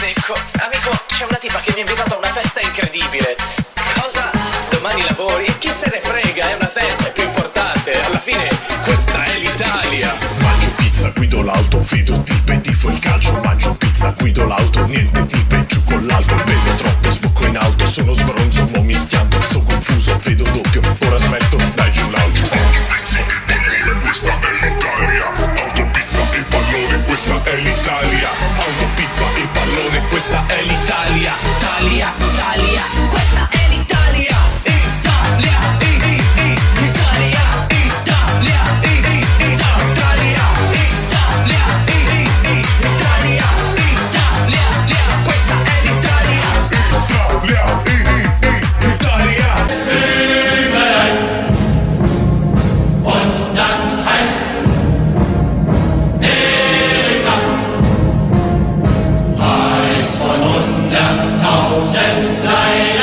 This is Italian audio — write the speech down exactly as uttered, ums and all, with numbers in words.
secco. Amico, c'è una tipa che mi ha invitato a una festa incredibile. Cosa? Domani lavori? Chi se ne frega, è una festa, è più importante. Alla fine, questa è l'Italia. Mangio pizza, guido l'auto, vedo tipe, tifo il calcio. Mangio pizza, guido l'auto, niente tipe, giù con l'alcol. Bevo troppo, sbocco in auto, sono sbronzo, mo mi schianto. Sono confuso, vedo doppio, ora smetto, dai giù l'auto. Autopizza e pallone, questa è l'Italia. Autopizza e pallone, questa è l'Italia. Autopizza e pallone, questa è l'Italia. Italia, Italia, questa è l'Italia. Italia, i, i, i, Italia. Italia, i, i, i, Italia. Italia, i, i, i, Italia. Italia, questa è l'Italia. Italia, i, i, i, Italia. Und das heißt Preis von hunderttausend Leib.